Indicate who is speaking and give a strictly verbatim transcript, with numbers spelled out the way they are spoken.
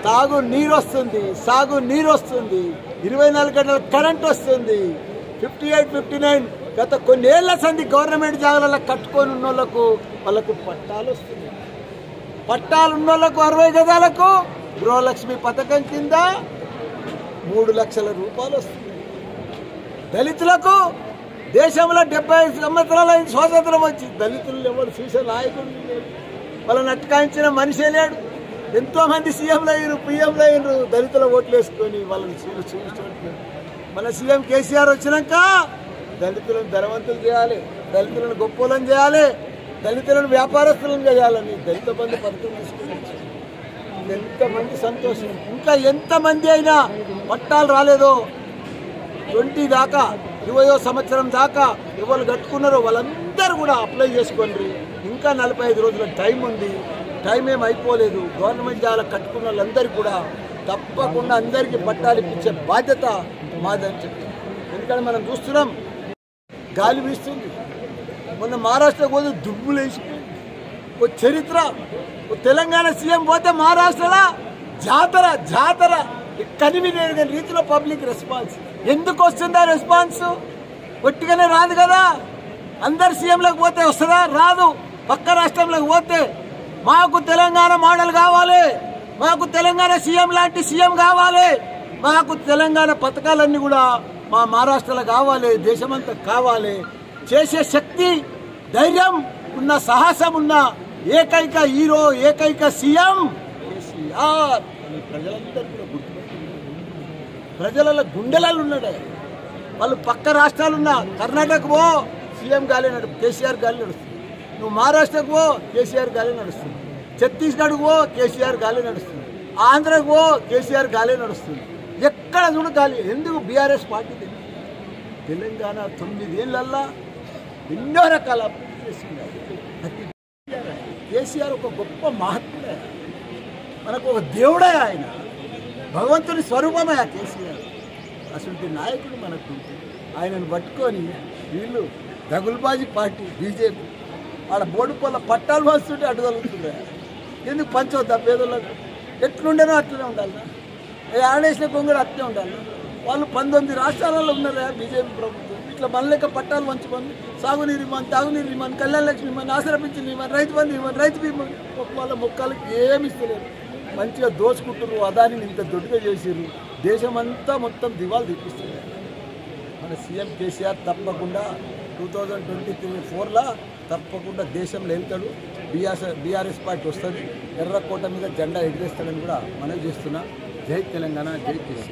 Speaker 1: తాగు నీరు వస్తుంది, సాగు నీరు వస్తుంది, ఇరవై నాలుగు గంటల కరెంట్ వస్తుంది. ఫిఫ్టీ ఎయిట్ ఫిఫ్టీ నైన్ గత కొన్నేళ్ల సంది గవర్నమెంట్ జాగాలలో కట్టుకొని ఉన్న వాళ్ళకు వాళ్ళకు పట్టాలు వస్తున్నాయి. పట్టాలు ఉన్న వాళ్ళకు అరవై గదాలకు గృహలక్ష్మి పథకం కింద మూడు లక్షల రూపాయలు వస్తున్నాయి. దళితులకు దేశంలో డెబ్బై సంవత్సరాల స్వాతంత్రం వచ్చి దళితులు ఎవరు చూసే నాయకుడు లేడు, వాళ్ళని అట్కాయించిన మనిషే లేడు. ఎంతో మంది సీఎంలు అయ్యారు, పిఎంలు అయ్యారు, దళితుల ఓట్లు వేసుకొని వాళ్ళని చూపించారు. మన సీఎం కేసీఆర్ వచ్చినాక దళితులను ధనవంతులు చేయాలి, దళితులను గొప్పలను చేయాలి, దళితులను వ్యాపారస్తులను చేయాలని దళిత బంధు పథకం తీసుకుని ఎంతమంది సంతోషం. ఇంకా ఎంతమంది అయినా పట్టాలు రాలేదో ట్వంటీ దాకా ఇరవయో సంవత్సరం దాకా ఎవరు కట్టుకున్నారో వాళ్ళందరూ కూడా అప్లై చేసుకోండి. ఇంకా నలభై ఐదు రోజుల టైం ఉంది, టైం ఏం అయిపోలేదు. గవర్నమెంట్ జాగా కట్టుకున్న వాళ్ళందరికీ కూడా తప్పకుండా అందరికీ పట్టాలు ఇప్పించే బాధ్యత మాదని చెప్తాం. ఎందుకంటే మనం చూస్తున్నాం గాలి వీస్తుంది. మొన్న మహారాష్ట్ర పోతే దుమ్ములు వేసిపోయింది. ఓ చరిత్ర. ఓ తెలంగాణ సీఎం పోతే మహారాష్ట్రలో జాతర జాతర కనివిని రీతిలో పబ్లిక్ రెస్పాన్స్. ఎందుకు వస్తుందా రెస్పాన్స్? ఒట్టిగానే రాదు కదా. అందరు సీఎంలకు పోతే వస్తుందా? రాదు. పక్క రాష్ట్రంలోకి పోతే మాకు తెలంగాణ మోడల్ కావాలి, మాకు తెలంగాణ సీఎం లాంటి సీఎం కావాలి, మాకు తెలంగాణ పథకాలన్నీ కూడా మా మహారాష్ట్రలో కావాలి, దేశమంతా కావాలి. చేసే శక్తి ధైర్యం ఉన్న సాహసం ఉన్న ఏకైక హీరో ఏకైక సీఎం కేసీఆర్ అని ప్రజలందరూ కూడా గుర్తుపెట్టుకుంటారు. ప్రజల గుండెలలో ఉన్నాడు. వాళ్ళు పక్క రాష్ట్రాలున్న కర్ణాటక పో సీఎం గాలి నడు కేసీఆర్ గాలి నడుస్తుంది, నువ్వు మహారాష్ట్రకు పో కేసీఆర్ గాలి నడుస్తుంది, ఛత్తీస్గఢ్కు పో కేసీఆర్ గాలి నడుస్తుంది, ఆంధ్రకు పో కేసీఆర్ గాలి నడుస్తుంది. ఎక్కడ చూడ గాలి. ఎందుకు? బీఆర్ఎస్ పార్టీ తెలంగాణ తొమ్మిదేళ్లల్లా ఎన్నో రకాల కేసీఆర్ ఒక గొప్ప మహాత్ముడే, మనకు ఒక దేవుడే, ఆయన భగవంతుని స్వరూపమే ఆ కేసీఆర్. అసలు నాయకుడు మనకు ఆయనను పట్టుకొని వీళ్ళు దగుల్బాజీ పార్టీ బీజేపీ ఆడ బోర్డు పొల పట్టాలు వస్తుంటే అడ్డు తగులుతుండే. ఎందుకు పంచవద్దా పేదలకు? ఎట్లుండేనో అట్లనే ఉండాలి. ఆడేసిన కొంగడు అట్లే ఉండాలి. వాళ్ళు పంతొమ్మిది రాష్ట్రాలలో ఉన్నారా బీజేపీ ప్రభుత్వం. ఇట్లా మన లెక్క పట్టాలు పంచుకొని సాగునీరు ఇవ్వని, తాగునీరు ఇవ్వని, కళ్యాణ లక్ష్మి ఇవ్వని, ఆసరపించింది ఇవ్వని, రైతు బంధు ఇవ్వని, రైతు బీమా వాళ్ళ మొక్కలకి ఏమి ఇస్తలేరు. మంచిగా దోచుకుంటున్నారు. అదాని ఇంత దొడ్డుగా చేసారు. దేశమంతా మొత్తం దివాలు తెప్పిస్తున్నారు. మన సీఎం కేసీఆర్ తప్పకుండా టూ థౌజండ్ ట్వంటీ త్రీ ఫోర్లో తప్పకుండా దేశంలో వెళ్తాడు. బీఆర్ఎస్ బీఆర్ఎస్ పార్టీ వస్తుంది. ఎర్రకోట మీద జెండా ఎగిరేస్తాడని కూడా మనం చేస్తున్నా. జై తెలంగాణ, జై కేసీఆర్.